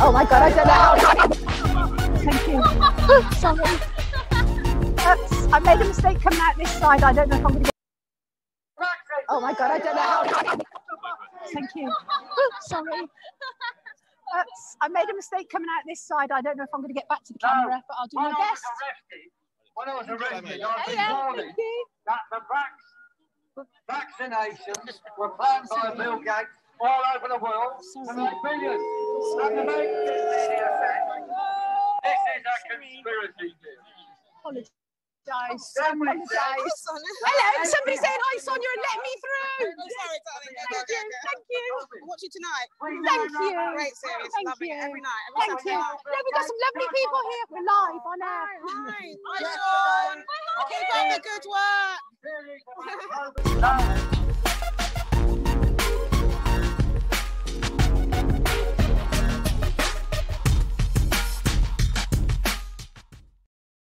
Oh my God, I don't know how. Thank you. Sorry. I made a mistake coming out this side. I don't know if I'm going to get. Oh my God, I don't know how. Thank you. Sorry. I made a mistake coming out this side. I don't know if I'm going to get back to the camera, but I'll do my best. When I was arrested, I was warning that the vaccinations were planned by Bill Gates all over the world to make millions. And to make this media thing, this is a conspiracy theory. Apologise. Hello, somebody saying hi, Sonia, and let me through. Sorry, darling. Thank you. I'll watch you tonight. Thank you. Great series. Thank Loving you. it every night. Thank you. No, we've got some lovely people here. We're live on air. Hi, Sean. Keep up the good work.